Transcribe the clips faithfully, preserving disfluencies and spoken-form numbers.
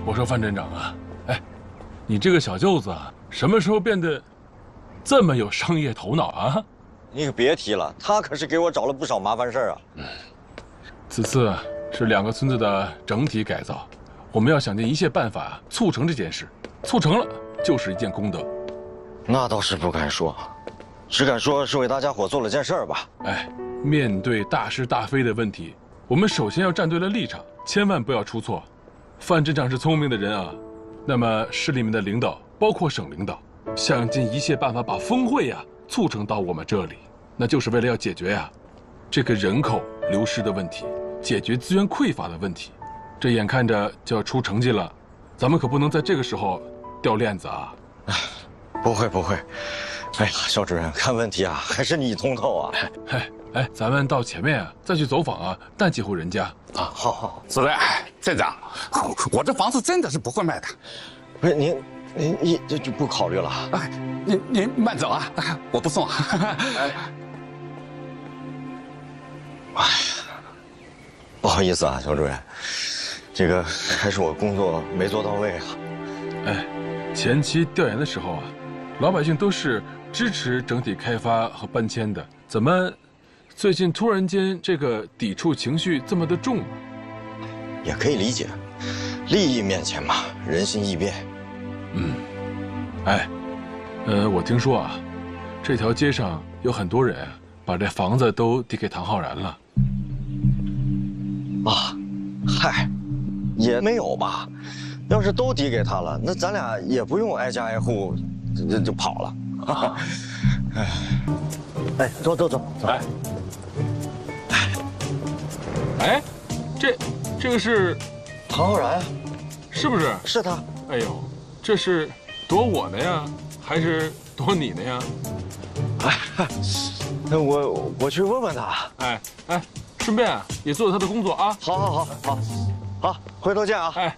我说范镇长啊，哎，你这个小舅子啊，什么时候变得这么有商业头脑啊？ 你可别提了，他可是给我找了不少麻烦事儿啊。 嗯，此次是两个村子的整体改造，我们要想尽一切办法促成这件事，促成了就是一件功德。 那倒是不敢说，只敢说是为大家伙做了件事儿吧。 哎，面对大是大非的问题，我们首先要站对了立场，千万不要出错。范镇长是聪明的人啊，那么市里面的领导，包括省领导，想尽一切办法把峰会呀、啊、促成到我们这里，那就是为了要解决呀、啊、这个人口流失的问题，解决资源匮乏的问题。这眼看着就要出成绩了，咱们可不能在这个时候掉链子啊！ 不会不会，哎呀，肖主任，看问题啊，还是你通透啊！ 哎哎，咱们到前面啊，再去走访啊，带几户人家啊。好好， 主任，镇长，我这房子真的是不会卖的。 不是您，您您这就不考虑了？ 哎，您您慢走啊，我不送。哎， 哎呀，不好意思啊，肖主任，这个还是我工作没做到位啊。 哎，前期调研的时候啊，老百姓都是支持整体开发和搬迁的，怎么最近突然间这个抵触情绪这么的重啊？ 也可以理解，利益面前嘛，人心易变。 嗯，哎，呃，我听说啊，这条街上有很多人把这房子都抵给唐浩然了。 啊，嗨，也没有吧。要是都抵给他了，那咱俩也不用挨家挨户就就跑了。哎，哎，走走走走。 哎，哎，这这个是唐浩然， 是不是？ 是他。 哎呦，这是躲我呢呀，还是躲你呢呀？ 哎，那我我去问问他。 哎哎，顺便啊也做做他的工作啊。 好，好，好，好，好，回头见啊。 哎。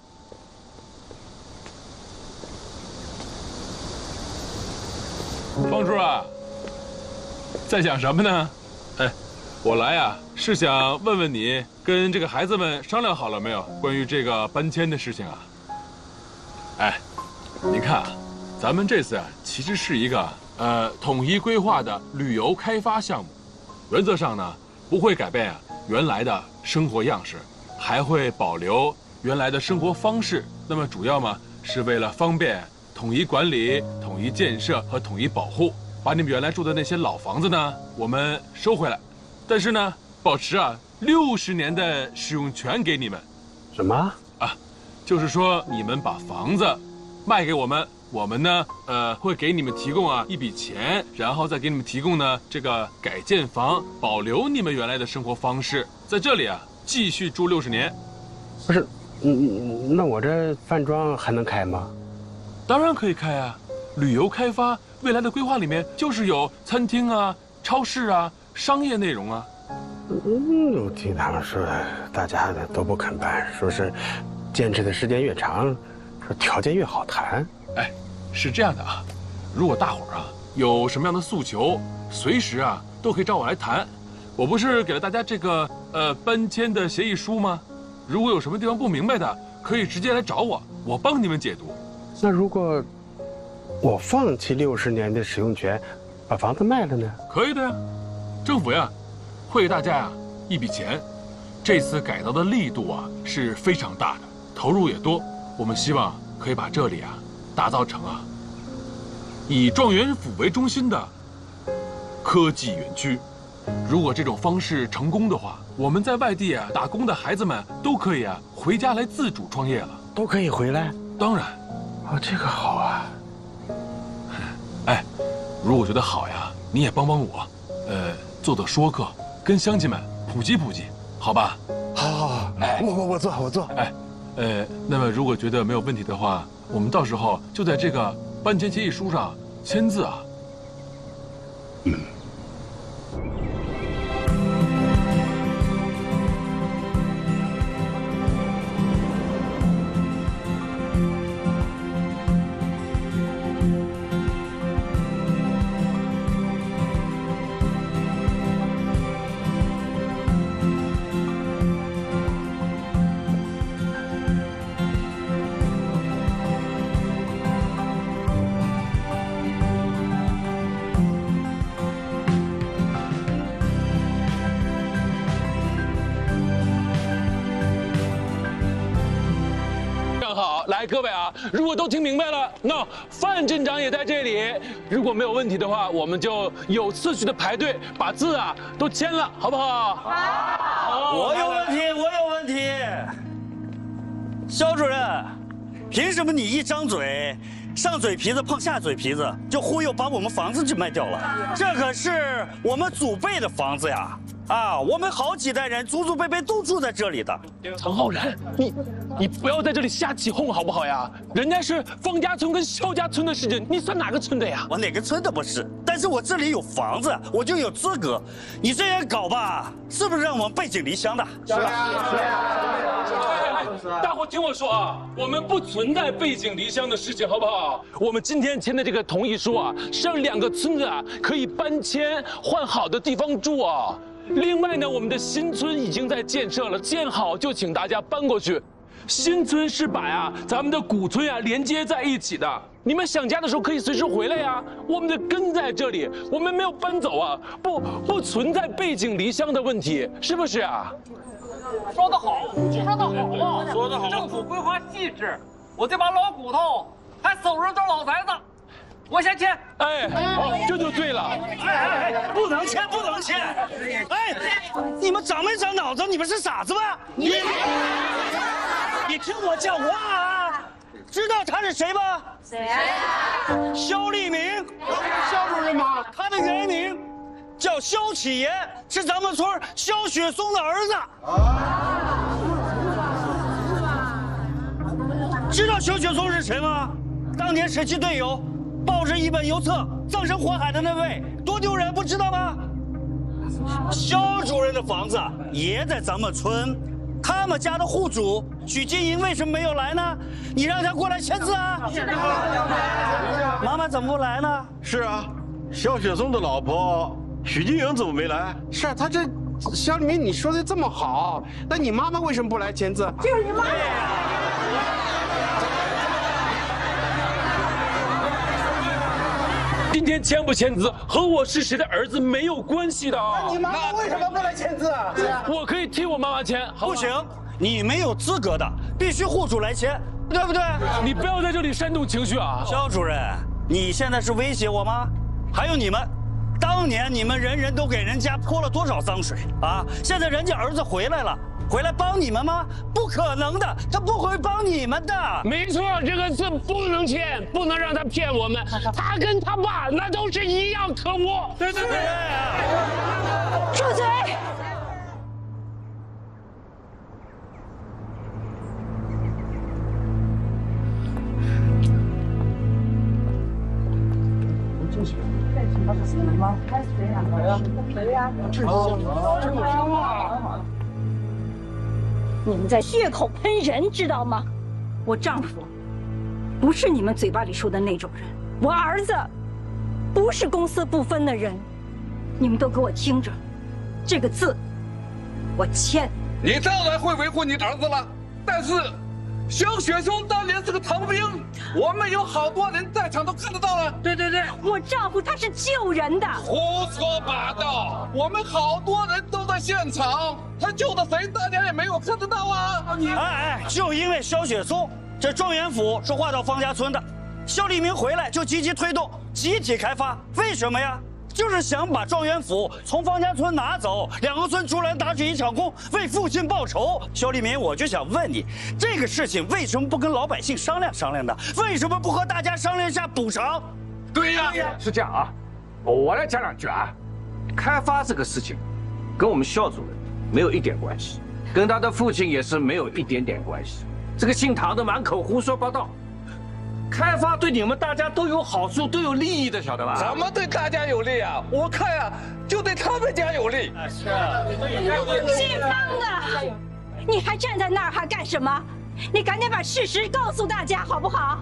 方叔啊，在想什么呢？哎，我来呀、啊，是想问问你，跟这个孩子们商量好了没有？关于这个搬迁的事情啊。哎，您看啊，咱们这次啊，其实是一个呃统一规划的旅游开发项目，原则上呢不会改变啊原来的生活样式，还会保留原来的生活方式。那么主要嘛是为了方便统一管理、统一建设和统一保护，把你们原来住的那些老房子呢，我们收回来，但是呢，保持啊六十年的使用权给你们。 什么啊？就是说你们把房子卖给我们，我们呢，呃，会给你们提供啊一笔钱，然后再给你们提供呢这个改建房，保留你们原来的生活方式，在这里啊继续住六十年。 不是，嗯，那我这饭庄还能开吗？ 当然可以开啊，旅游开发未来的规划里面就是有餐厅啊、超市啊、商业内容啊。 嗯，我听他们说，大家都不肯办，说是坚持的时间越长，说条件越好谈。 哎，是这样的啊，如果大伙儿啊有什么样的诉求，随时啊都可以找我来谈。我不是给了大家这个呃搬迁的协议书吗？如果有什么地方不明白的，可以直接来找我，我帮你们解读。 那如果我放弃六十年的使用权，把房子卖了呢？ 可以的呀，政府呀会给大家呀一笔钱。这次改造的力度啊是非常大的，投入也多。我们希望可以把这里啊打造成啊以状元府为中心的科技园区。如果这种方式成功的话，我们在外地啊打工的孩子们都可以啊回家来自主创业了。 都可以回来？ 当然。 哦，这个好啊。 哎，如果觉得好呀，你也帮帮我，呃，做做说客，跟乡亲们普及普及，好吧？ 好，好，好，哎，我我我做，我做。 哎，呃，那么如果觉得没有问题的话，我们到时候就在这个搬迁协议书上签字啊。嗯。 来，各位啊，如果都听明白了，那范镇长也在这里。如果没有问题的话，我们就有次序的排队，把字啊都签了，好不好？好。 我有问题，我有问题。肖主任，凭什么你一张嘴，上嘴皮子碰下嘴皮子，就忽悠把我们房子就卖掉了？这可是我们祖辈的房子呀！啊，我们好几代人祖祖辈辈都住在这里的。 陈浩然，你你不要在这里瞎起哄好不好呀？人家是方家村跟肖家村的事情，你算哪个村的呀？ 我哪个村的不是？但是我这里有房子，我就有资格。你这样搞吧，是不是让我们背井离乡的？ 是啊，是啊。大伙听我说啊，我们不存在背井离乡的事情，好不好？我们今天签的这个同意书啊，是让两个村子啊可以搬迁，换好的地方住啊。另外呢，我们的新村已经在建设了，建好就请大家搬过去。新村是把呀咱们的古村呀连接在一起的，你们想家的时候可以随时回来呀。我们的根在这里，我们没有搬走啊，不不存在背井离乡的问题，是不是啊？ 说得好，说得好啊，说得好。政府规划细致，我这把老骨头还收拾着老宅子。我先签， 哎，哦，这就对了。 哎哎，不能签，不能签！哎，你们长没长脑子？你们是傻子吗？你，你听我讲话啊！知道他是谁吗？ 谁呀？ 肖立明， 肖主任吗？ 他的原名叫肖启言，是咱们村肖雪松的儿子。知道肖雪松是谁吗？当年神奇队友。抱着一本邮册葬身火海的那位，多丢人，不知道吗？肖主任的房子也在咱们村，他们家的户主许金莹为什么没有来呢？你让他过来签字啊！妈妈怎么不来呢？ 是啊，肖雪松的老婆许金莹怎么没来？ 是啊，他这肖立明你说的这么好，那你妈妈为什么不来签字？ 就是你妈妈。 今天签不签字和我是谁的儿子没有关系的。 那你妈妈为什么不来签字啊？ 我可以替我妈妈签，好不行，你没有资格的，必须户主来签，对不对？ 你不要在这里煽动情绪啊！ 肖主任，你现在是威胁我吗？还有你们，当年你们人人都给人家泼了多少脏水啊？现在人家儿子回来了。回来帮你们吗？不可能的，他不会帮你们的。 没错，这个字不能签，不能让他骗我们。他跟他爸那都是一样可恶。 对对对。 住嘴！你们在血口喷人，知道吗？我丈夫不是你们嘴巴里说的那种人，我儿子不是公私不分的人。你们都给我听着，这个字我签。 你当然会维护你儿子了，但是肖雪松当年是个逃兵，我们有好多人在场都看得到了。 对对对， 我丈夫他是救人的。 胡说八道！我们好多人都在现场，他救的谁，大家也没有看得到啊！ 哎哎，就因为肖雪松，这状元府是划到方家村的，肖立明回来就积极推动集体开发，为什么呀？就是想把状元府从方家村拿走，两个村竹篮打起一场空，为父亲报仇。肖立明，我就想问你，这个事情为什么不跟老百姓商量商量呢？为什么不和大家商量一下补偿？ 对呀， 是这样啊，我来讲两句啊。开发这个事情，跟我们肖主任没有一点关系，跟他的父亲也是没有一点点关系。这个姓唐的满口胡说八道。开发对你们大家都有好处，都有利益的，晓得吧？ 怎么对大家有利啊？我看啊，就对他们家有利。 是啊， 姓方的，你还站在那儿还干什么？你赶紧把事实告诉大家，好不好？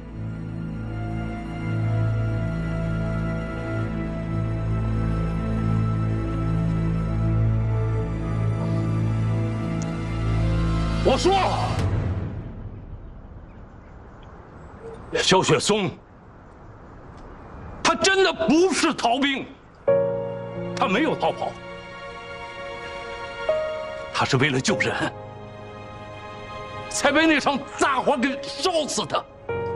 我说了。肖雪松，他真的不是逃兵，他没有逃跑，他是为了救人。 才被那场大火给烧死的。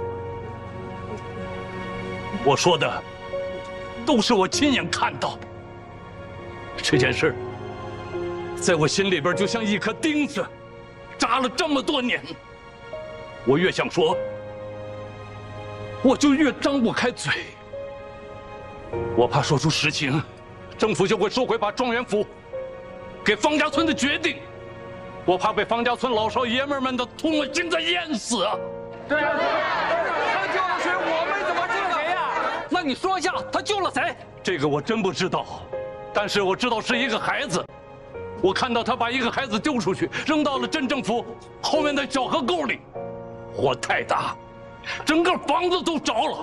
我说的都是我亲眼看到的。这件事在我心里边就像一颗钉子，扎了这么多年。我越想说，我就越张不开嘴。我怕说出实情，政府就会收回把状元府给方家村的决定。我怕被方家村老少爷们们的唾沫星子淹死啊！ 对呀，他救了谁？我们怎么知道谁呀？ 那你说一下，他救了谁？这个我真不知道，但是我知道是一个孩子。我看到他把一个孩子丢出去，扔到了镇政府后面的小河沟里，火太大，整个房子都着了。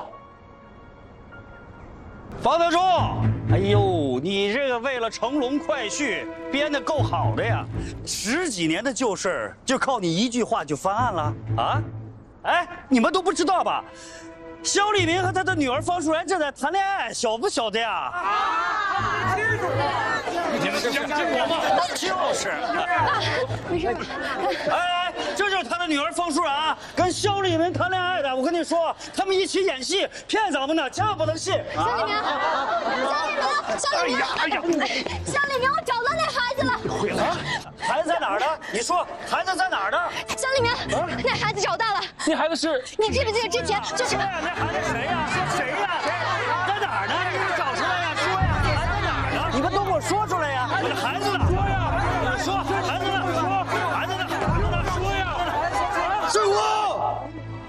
方德忠，哎呦，你这个为了乘龙快婿编得够好的呀！十几年的旧事儿，就靠你一句话就翻案了啊？哎，你们都不知道吧？肖立明和他的女儿方淑然正在谈恋爱，晓不晓得呀？啊，清楚了。你们相信我吗？就是。没事。哎，这就是他的女儿方淑然跟肖立明谈恋爱的。我跟你说，他们一起演戏骗咱们呢，千万不能信。 肖立明，肖立明，肖立明，哎呀，肖立明，我找到那孩子了。 毁了？孩子在哪儿呢？你说孩子在哪儿呢？ 肖立明，那孩子找到了。 那孩子是？ 你记不记得之前就是？ 说呀，那孩子谁呀？是谁呀？在哪儿呢？你给我找出来呀！说呀，孩子在哪儿呢？你们都给我说出来呀！我的孩子呢？说呀！你说孩子呢？说孩子呢？孩子呢？说呀！是我。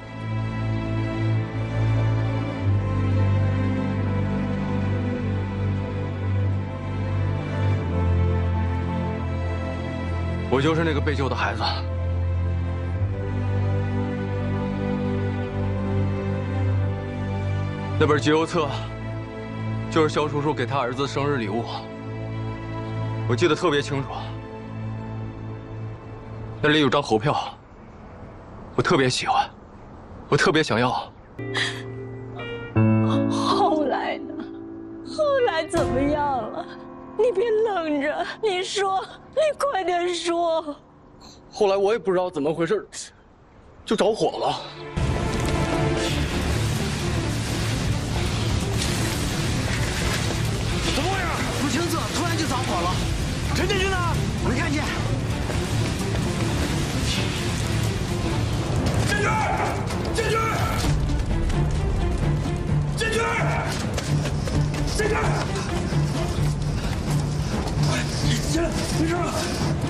我就是那个被救的孩子。那本集邮册就是肖叔叔给他儿子生日礼物，我记得特别清楚。那里有张猴票，我特别喜欢，我特别想要。 后来呢？后来怎么样了？你别愣着，你说，你快点说。 后来我也不知道怎么回事，就着火了。 怎么回事？不清楚，突然就着火了。陈建军呢？没看见。 建军，建军，建军，建军。进来，没事吧？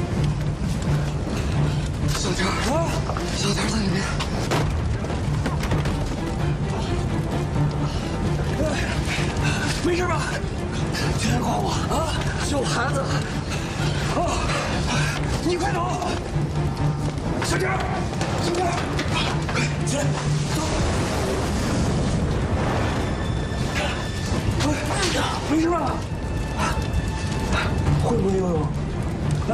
小天啊，小天在里面。没事吧？天挂我啊！救孩子！啊！你快走！小天，小天，快起来，走！哎，没事吧？会不会游泳？来，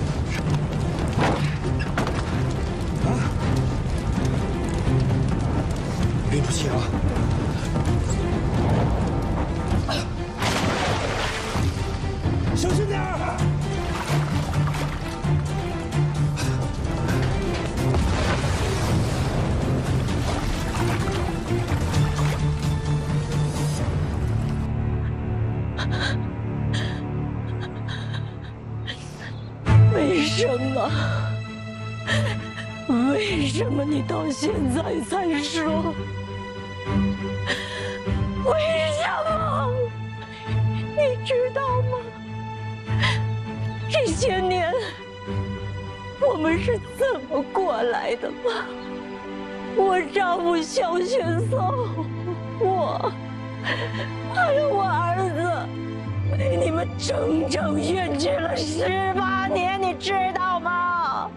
啊！憋住气啊！小心点儿！ 为什么？为什么你到现在才说？为什么？你知道吗？这些年我们是怎么过来的吗？我丈夫肖雪松，我还有我儿子，被你们整整训斥了十八年，你知道吗？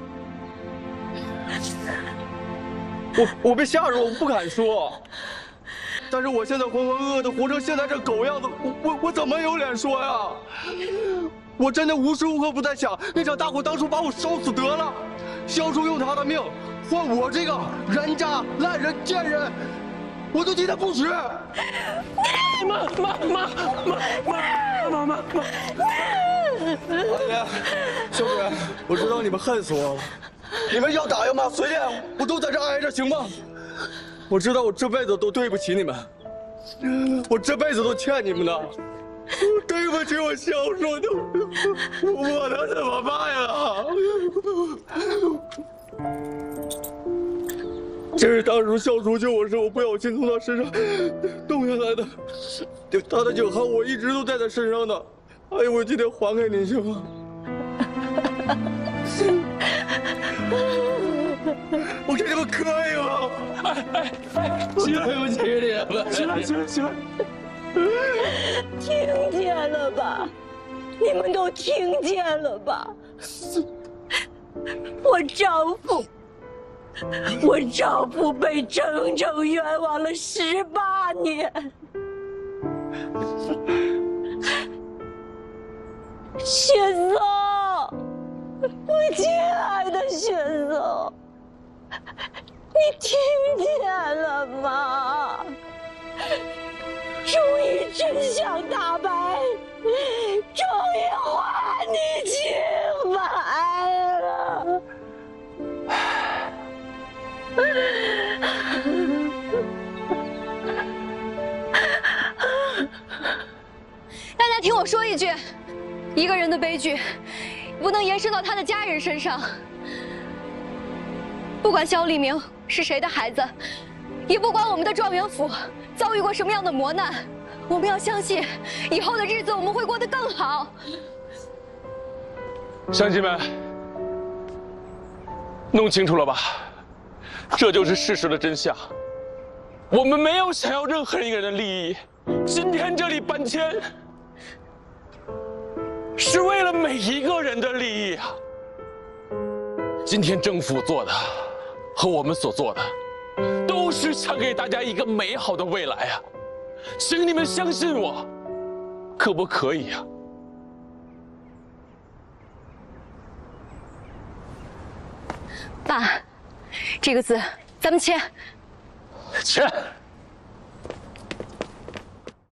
我我被吓着，我不敢说。但是我现在浑浑噩噩的活成现在这狗样子，我我我怎么有脸说呀？我真的无时无刻不在想，那场大火当初把我烧死得了，肖叔用他的命换我这个人渣烂人贱人，我都替他不值。妈妈妈妈妈妈妈妈！二爷，兄弟，我知道你们恨死我了， 你们要打要骂随便，我都在这挨着，行吗？我知道我这辈子都对不起你们，我这辈子都欠你们的，对不起我孝顺的，我能怎么办呀？这是当时孝叔救我时，我不小心从他身上弄下来的，他的酒号我一直都带在身上的。哎呦，我今天还给您行吗？我给你们磕一个！哎哎哎，对不起你们！起来起来起来！ 听见了吧？你们都听见了吧？我丈夫。我丈夫被整整冤枉了十八年，雪松，我亲爱的雪松，你听见了吗？终于真相大白，终于还你清白了。 大家听我说一句，一个人的悲剧不能延伸到他的家人身上。不管肖立明是谁的孩子，也不管我们的状元府遭遇过什么样的磨难，我们要相信，以后的日子我们会过得更好。 乡亲们，弄清楚了吧？这就是事实的真相。我们没有想要任何一个人的利益，今天这里搬迁，是为了每一个人的利益啊！今天政府做的和我们所做的，都是想给大家一个美好的未来啊！请你们相信我，可不可以啊？ 爸，这个字咱们签。 签。